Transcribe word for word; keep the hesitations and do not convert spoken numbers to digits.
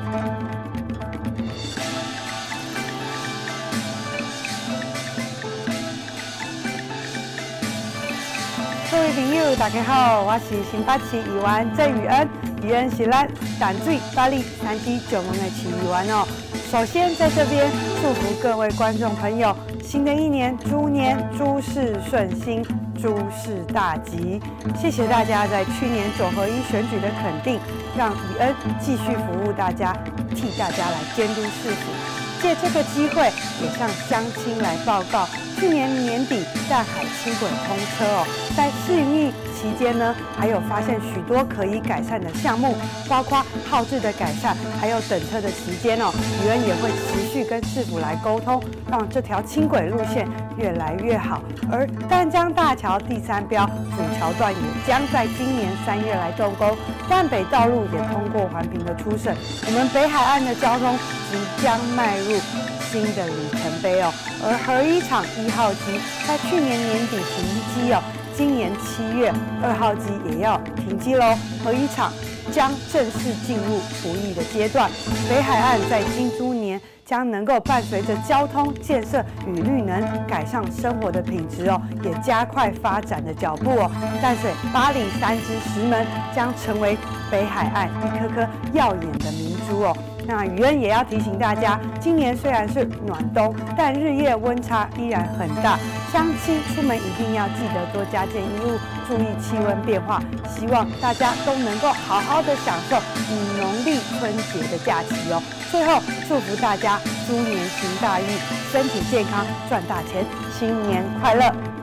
各位朋友，大家好，我是新北市议员郑宇恩，宇恩是咱淡水、八里、三支九门的市议员哦。首先在这边祝福各位观众朋友，新的一年猪年诸事顺心，诸事大吉。谢谢大家在去年九合一选举的肯定，让宇恩继续服务大家，替大家来监督市府。借这个机会，也向乡亲来报告。去年年底淡海轻轨通车哦，在试营运期间呢，还有发现许多可以改善的项目，包括号志的改善，还有等车的期间哦，宇恩也会持续跟市府来沟通，让这条轻轨路线越来越好。而淡江大桥第三标主桥段也将在今年三月来动工，淡北道路也通过环评的初审，我们北海岸的交通即将迈入新的里程碑哦。而核一厂一号机在去年年底停机哦，今年七月二号机也要停机喽。核一厂将正式进入服役的阶段。北海岸在金猪年将能够伴随着交通建设与绿能改善生活的品质哦，也加快发展的脚步哦。淡水、八里、三支、石门将成为北海岸一颗颗耀眼的明珠哦。那宇恩也要提醒大家，今年虽然是暖冬，但日夜温差依然很大，乡亲出门一定要记得多加件衣物，注意气温变化。希望大家都能够好好的享受以农历春节的假期哦。最后祝福大家猪年行大运，身体健康，赚大钱，新年快乐！